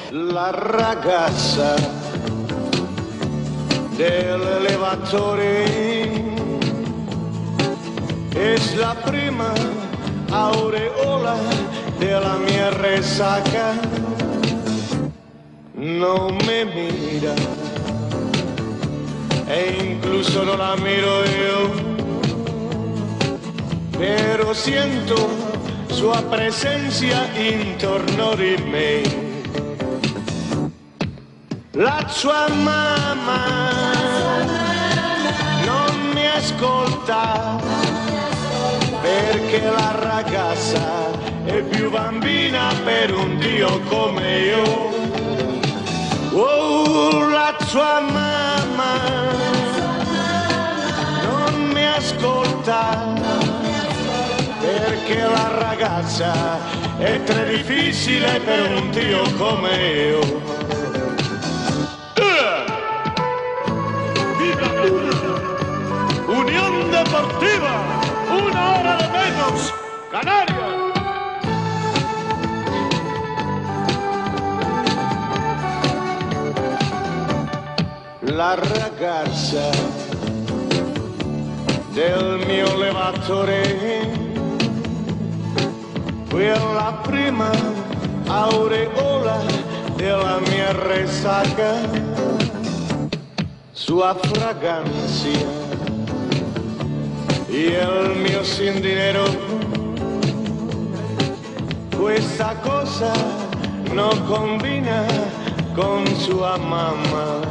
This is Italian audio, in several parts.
La ragazza dell'elevatore es la prima aureola della mia resaca. No me mira e incluso no la miro yo, pero siento sua presenza intorno di me. La sua mamma non mi ascolta perché la ragazza è più bambina per un Dio come io. Oh, la sua mamma non mi ascolta perché la ragazza è troppo difficile per un Dio come io. Unión Deportiva, 1 hora de menos, Canarias. La ragazza del mio elevatore, quella prima aureola della mia resaca. Sua fragancia y el mio sin dinero, questa cosa no combina con sua mamma.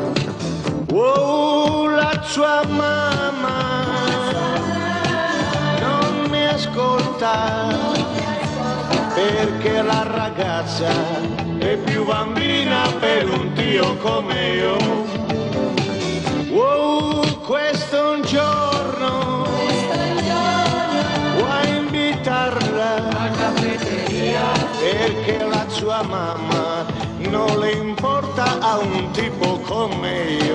Oh, la sua mamma non mi ascolta perché la ragazza è più bambina per un Dio come io. Oh, questo un giorno vuoi invitarla alla caffetteria perché la sua mamma non le importa a un tipo come io.